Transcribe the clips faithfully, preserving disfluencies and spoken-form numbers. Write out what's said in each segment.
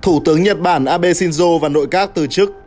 Thủ tướng Nhật Bản Abe Shinzo và nội các từ chức.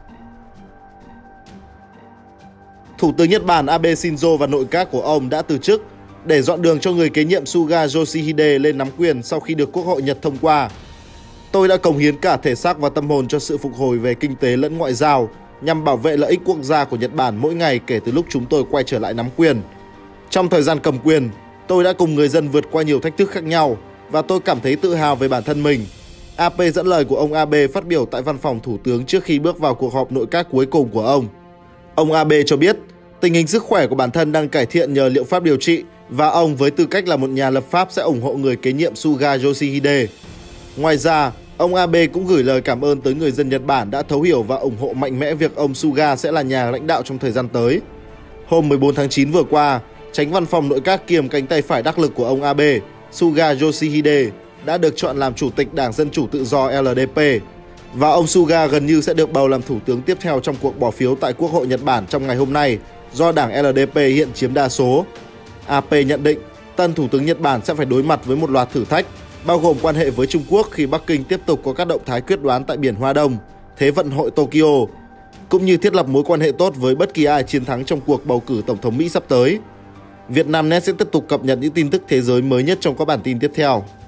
Thủ tướng Nhật Bản Abe Shinzo và nội các của ông đã từ chức để dọn đường cho người kế nhiệm Suga Yoshihide lên nắm quyền sau khi được Quốc hội Nhật thông qua. Tôi đã cống hiến cả thể xác và tâm hồn cho sự phục hồi về kinh tế lẫn ngoại giao nhằm bảo vệ lợi ích quốc gia của Nhật Bản mỗi ngày kể từ lúc chúng tôi quay trở lại nắm quyền. Trong thời gian cầm quyền, tôi đã cùng người dân vượt qua nhiều thách thức khác nhau và tôi cảm thấy tự hào về bản thân mình. a pê dẫn lời của ông Abe phát biểu tại văn phòng thủ tướng trước khi bước vào cuộc họp nội các cuối cùng của ông. Ông Abe cho biết tình hình sức khỏe của bản thân đang cải thiện nhờ liệu pháp điều trị và ông với tư cách là một nhà lập pháp sẽ ủng hộ người kế nhiệm Suga Yoshihide. Ngoài ra, ông Abe cũng gửi lời cảm ơn tới người dân Nhật Bản đã thấu hiểu và ủng hộ mạnh mẽ việc ông Suga sẽ là nhà lãnh đạo trong thời gian tới. Hôm mười bốn tháng chín vừa qua, Chánh văn phòng nội các kiêm cánh tay phải đắc lực của ông Abe, Suga Yoshihide, đã được chọn làm chủ tịch Đảng Dân Chủ Tự Do L D P, và ông Suga gần như sẽ được bầu làm thủ tướng tiếp theo trong cuộc bỏ phiếu tại Quốc hội Nhật Bản trong ngày hôm nay, do Đảng L D P hiện chiếm đa số. a pê nhận định tân thủ tướng Nhật Bản sẽ phải đối mặt với một loạt thử thách, bao gồm quan hệ với Trung Quốc khi Bắc Kinh tiếp tục có các động thái quyết đoán tại Biển Hoa Đông, Thế vận hội Tokyo, cũng như thiết lập mối quan hệ tốt với bất kỳ ai chiến thắng trong cuộc bầu cử Tổng thống Mỹ sắp tới. Vietnamnet sẽ tiếp tục cập nhật những tin tức thế giới mới nhất trong các bản tin tiếp theo.